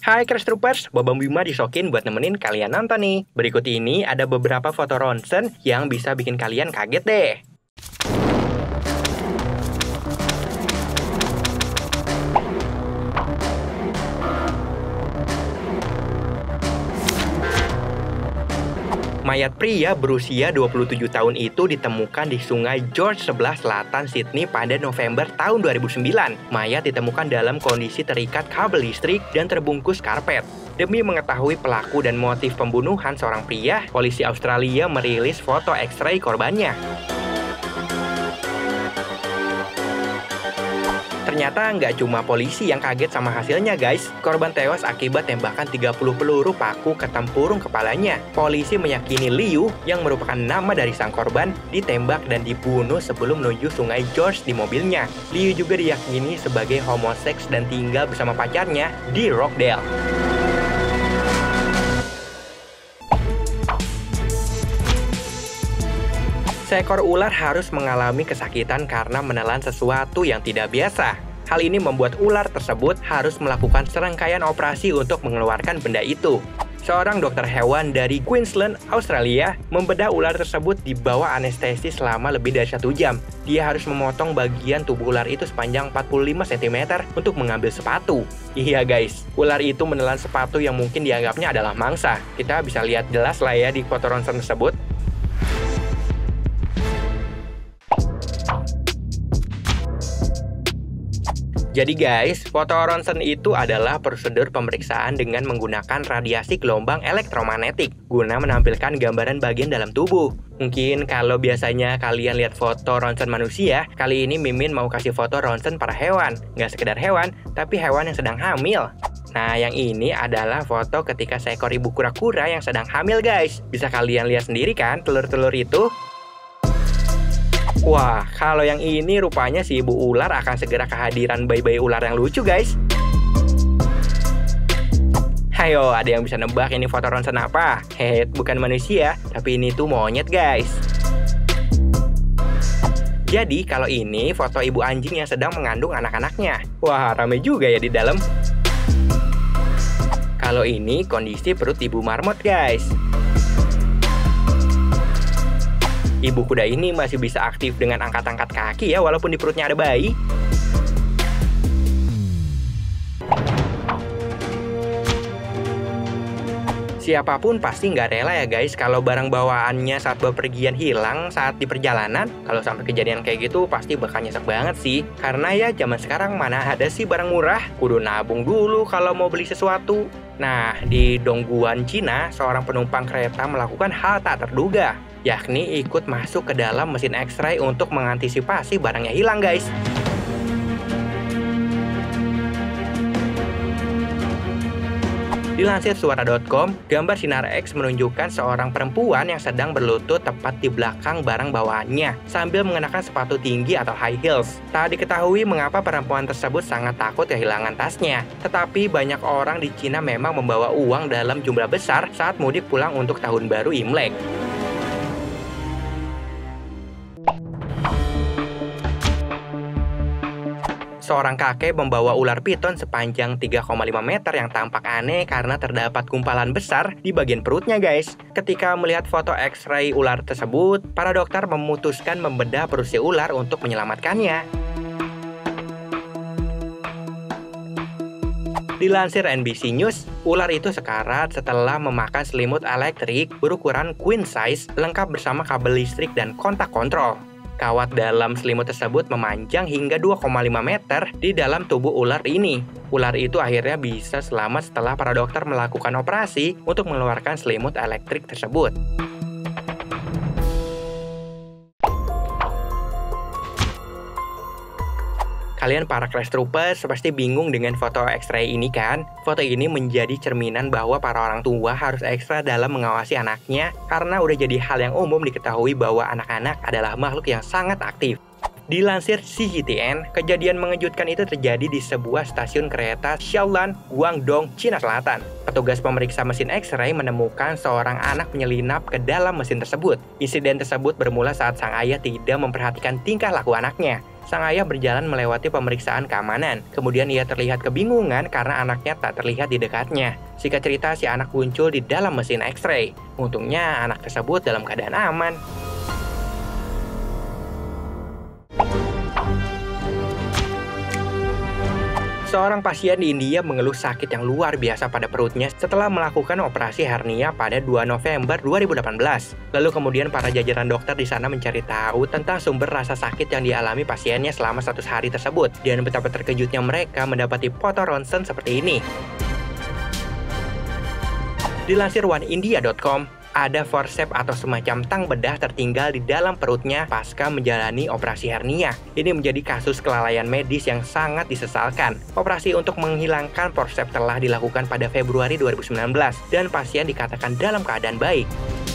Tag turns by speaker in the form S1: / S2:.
S1: Hai Crash Troopers, Babang Bima disokin buat nemenin kalian nonton nih. Berikut ini ada beberapa foto ronsen yang bisa bikin kalian kaget deh. Mayat pria berusia 27 tahun itu ditemukan di Sungai George sebelah selatan Sydney pada November tahun 2009. Mayat ditemukan dalam kondisi terikat kabel listrik dan terbungkus karpet. Demi mengetahui pelaku dan motif pembunuhan seorang pria, polisi Australia merilis foto X-ray korbannya. Ternyata nggak cuma polisi yang kaget sama hasilnya guys. Korban tewas akibat tembakan 30 peluru paku ke tempurung kepalanya. Polisi meyakini Liu, yang merupakan nama dari sang korban, ditembak dan dibunuh sebelum menuju Sungai George di mobilnya. Liu juga diyakini sebagai homoseks dan tinggal bersama pacarnya di Rockdale. Seekor ular harus mengalami kesakitan karena menelan sesuatu yang tidak biasa. Hal ini membuat ular tersebut harus melakukan serangkaian operasi untuk mengeluarkan benda itu. Seorang dokter hewan dari Queensland, Australia, membedah ular tersebut di bawah anestesi selama lebih dari 1 jam. Dia harus memotong bagian tubuh ular itu sepanjang 45 cm untuk mengambil sepatu. Iya guys, ular itu menelan sepatu yang mungkin dianggapnya adalah mangsa. Kita bisa lihat jelas lah ya di foto ronsen tersebut. Jadi guys, foto ronsen itu adalah prosedur pemeriksaan dengan menggunakan radiasi gelombang elektromagnetik guna menampilkan gambaran bagian dalam tubuh. Mungkin kalau biasanya kalian lihat foto ronsen manusia, kali ini Mimin mau kasih foto ronsen para hewan. Nggak sekedar hewan, tapi hewan yang sedang hamil. Nah, yang ini adalah foto ketika seekor ibu kura-kura yang sedang hamil guys. Bisa kalian lihat sendiri kan telur-telur itu? Wah, kalau yang ini rupanya si ibu ular akan segera kehadiran bayi-bayi ular yang lucu, guys. Hayo, ada yang bisa nebak ini foto ronsen apa? Hehe, bukan manusia, tapi ini tuh monyet, guys. Jadi, kalau ini foto ibu anjing yang sedang mengandung anak-anaknya. Wah, rame juga ya di dalam. Kalau ini kondisi perut ibu marmot, guys. Ibu kuda ini masih bisa aktif dengan angkat-angkat kaki ya, walaupun di perutnya ada bayi. Siapapun pasti nggak rela ya guys kalau barang bawaannya saat bepergian hilang saat di perjalanan. Kalau sampai kejadian kayak gitu pasti bakal nyesek banget sih. Karena ya zaman sekarang mana ada sih barang murah, kudu nabung dulu kalau mau beli sesuatu. Nah, di Dongguan, Cina, seorang penumpang kereta melakukan hal tak terduga, yakni ikut masuk ke dalam mesin X-ray untuk mengantisipasi barangnya hilang guys. Dilansir suara.com, gambar Sinar X menunjukkan seorang perempuan yang sedang berlutut tepat di belakang barang bawaannya sambil mengenakan sepatu tinggi atau high heels. Tak diketahui mengapa perempuan tersebut sangat takut kehilangan tasnya. Tetapi banyak orang di Cina memang membawa uang dalam jumlah besar saat mudik pulang untuk Tahun Baru Imlek. Seorang kakek membawa ular piton sepanjang 3,5 meter yang tampak aneh karena terdapat gumpalan besar di bagian perutnya guys. Ketika melihat foto X-ray ular tersebut, para dokter memutuskan membedah perut si ular untuk menyelamatkannya. Dilansir NBC News, ular itu sekarat setelah memakan selimut elektrik berukuran queen size lengkap bersama kabel listrik dan kontak kontrol. Kawat dalam selimut tersebut memanjang hingga 2,5 meter di dalam tubuh ular ini. Ular itu akhirnya bisa selamat setelah para dokter melakukan operasi untuk mengeluarkan selimut elektrik tersebut. Kalian para Crash Troopers pasti bingung dengan foto X-ray ini kan? Foto ini menjadi cerminan bahwa para orang tua harus ekstra dalam mengawasi anaknya karena udah jadi hal yang umum diketahui bahwa anak-anak adalah makhluk yang sangat aktif. Dilansir CGTN, kejadian mengejutkan itu terjadi di sebuah stasiun kereta Xiaolan, Guangdong, Cina Selatan. Petugas pemeriksa mesin X-ray menemukan seorang anak menyelinap ke dalam mesin tersebut. Insiden tersebut bermula saat sang ayah tidak memperhatikan tingkah laku anaknya. Sang ayah berjalan melewati pemeriksaan keamanan. Kemudian ia terlihat kebingungan karena anaknya tak terlihat di dekatnya. Singkat cerita, si anak muncul di dalam mesin X-ray. Untungnya anak tersebut dalam keadaan aman. Seorang pasien di India mengeluh sakit yang luar biasa pada perutnya setelah melakukan operasi hernia pada 2 November 2018. Lalu kemudian para jajaran dokter di sana mencari tahu tentang sumber rasa sakit yang dialami pasiennya selama 100 hari tersebut. Dan betapa terkejutnya mereka mendapati foto ronsen seperti ini. Dilansir oneindia.com, ada forceps atau semacam tang bedah tertinggal di dalam perutnya pasca menjalani operasi hernia. Ini menjadi kasus kelalaian medis yang sangat disesalkan. Operasi untuk menghilangkan forceps telah dilakukan pada Februari 2019 dan pasien dikatakan dalam keadaan baik.